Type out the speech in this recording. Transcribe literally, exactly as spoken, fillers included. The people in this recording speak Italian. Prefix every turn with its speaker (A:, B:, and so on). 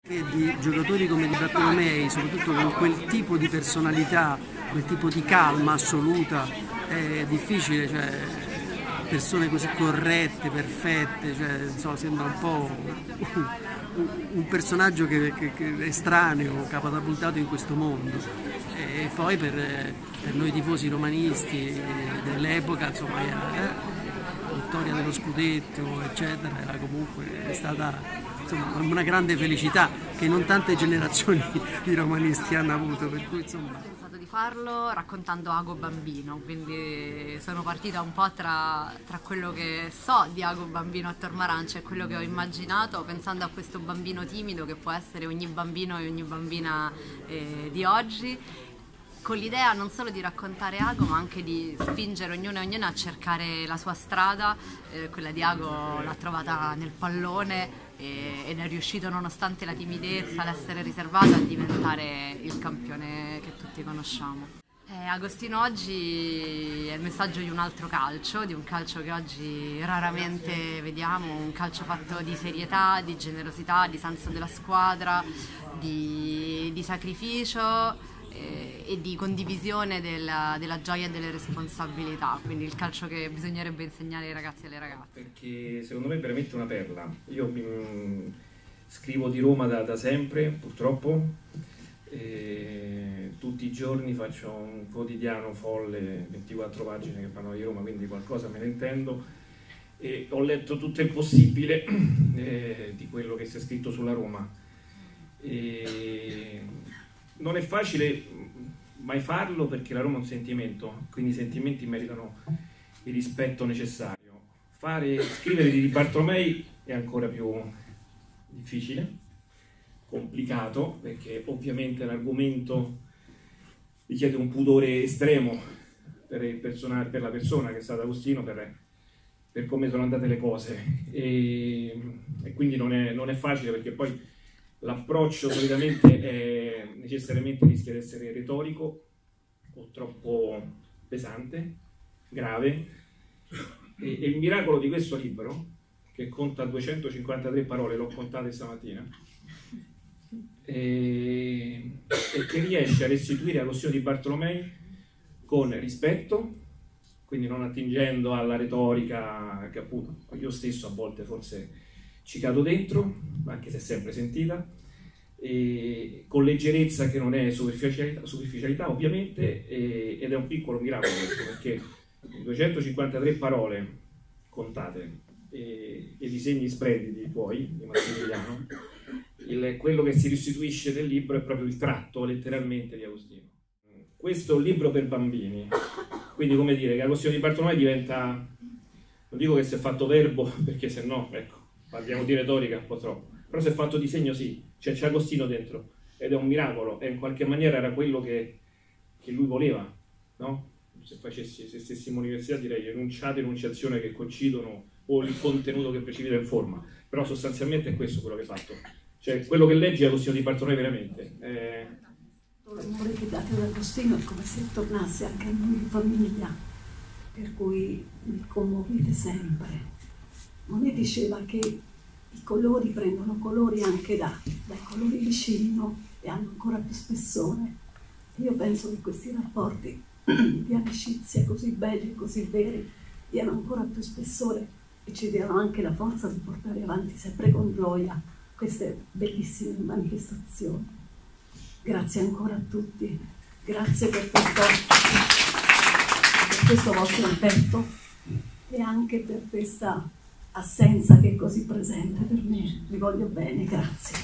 A: E di giocatori come Di Bartolomei, soprattutto con quel tipo di personalità, quel tipo di calma assoluta, è difficile, cioè, persone così corrette, perfette, cioè, so, sembra un po' un, un personaggio che, che, che è estraneo, catapultato in questo mondo. E poi per, per noi tifosi romanisti dell'epoca, insomma, la vittoria dello scudetto, eccetera, era comunque è stata insomma, una grande felicità che non tante generazioni di romanisti hanno avuto, per cui insomma.
B: Ho pensato di farlo raccontando Ago bambino, quindi sono partita un po' tra, tra quello che so di Ago bambino a Tormarancia e quello che ho immaginato, pensando a questo bambino timido che può essere ogni bambino e ogni bambina eh, di oggi, con l'idea non solo di raccontare Ago ma anche di spingere ognuno e ognuna a cercare la sua strada. Eh, quella di Ago l'ha trovata nel pallone e, ed è riuscito, nonostante la timidezza, l'essere riservato, a diventare il campione che tutti conosciamo. Eh, Agostino oggi è il messaggio di un altro calcio, di un calcio che oggi raramente vediamo, un calcio fatto di serietà, di generosità, di senso della squadra, di, di sacrificio e di condivisione della, della gioia e delle responsabilità, quindi il calcio che bisognerebbe insegnare ai ragazzi e alle ragazze.
C: Perché secondo me è veramente una perla. Io mh, scrivo di Roma da, da sempre, purtroppo, e tutti i giorni faccio un quotidiano folle, ventiquattro pagine che parlano di Roma, quindi qualcosa me ne intendo, e ho letto tutto il possibile eh, di quello che si è scritto sulla Roma. E non è facile mai farlo perché la Roma è un sentimento, quindi i sentimenti meritano il rispetto necessario. Fare, scrivere di Di Bartolomei è ancora più difficile, complicato, perché ovviamente l'argomento richiede un pudore estremo per, il personaggio, per la persona che è stato Agostino, per, per come sono andate le cose, e, e quindi non è, non è facile, perché poi l'approccio solitamente è, necessariamente rischia di essere retorico o troppo pesante, grave, e, e il miracolo di questo libro, che conta duecentocinquantatré parole, l'ho contate stamattina, e, e che riesce a restituire Agostino Di Bartolomei con rispetto, quindi non attingendo alla retorica che appunto io stesso a volte forse ci cado dentro, anche se è sempre sentita, e con leggerezza che non è superficialità, superficialità ovviamente, e, ed è un piccolo miracolo questo, perché duecentocinquantatré parole contate e, e disegni splendidi tuoi, di Massimiliano, il, quello che si restituisce nel libro è proprio il tratto letteralmente di Agostino. Questo è un libro per bambini, quindi come dire che Agostino Di Bartolomei diventa, non dico che si è fatto verbo perché se no, ecco, parliamo di retorica un po' troppo, però se è fatto disegno sì, cioè c'è Agostino dentro ed è un miracolo, e in qualche maniera era quello che, che lui voleva, no? Se facessi, se stessimo all'università direi enunciate e enunciazione che coincidono o il contenuto che precipita in forma, però sostanzialmente è questo quello che hai fatto, cioè quello che leggi è Agostino Di Bartolomei veramente. Eh...
D: L'amore che date ad Agostino è come se tornasse anche a noi in famiglia, per cui mi commuovete sempre. Monet diceva che i colori prendono colori anche da, dai colori vicino e hanno ancora più spessore. Io penso che questi rapporti di amicizia così belli e così veri diano ancora più spessore e ci diano anche la forza di portare avanti sempre con gioia queste bellissime manifestazioni. Grazie ancora a tutti, grazie per questo, per questo vostro affetto e anche per questa assenza che è così presente per me. Vi voglio bene, grazie.